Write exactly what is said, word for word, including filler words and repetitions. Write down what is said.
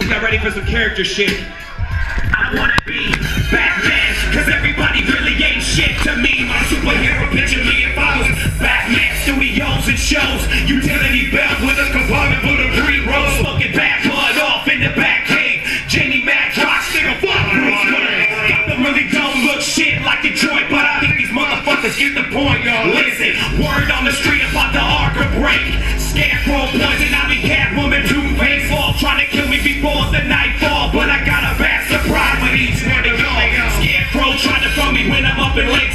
got ready for some character shit. I wanna be Batman, cause everybody really ain't shit to me. My superhero picture me if I was Batman. Studios and shows, utility belt with a compartment full of green rose. Smoking bad blood off in the back cave. Jamie Madrox, nigga, fuck Bruce Wayne. Gotham really don't look shit like Detroit, but I think these motherfuckers get the point, y'all. Listen, word on the street about the Arkham break. Scarecrow poison, I be Catwoman, Two-Face all trying to kill me before the nightfall, but I got a bad surprise with each one of y'all. Scarecrow trying to throw me when I'm up in late.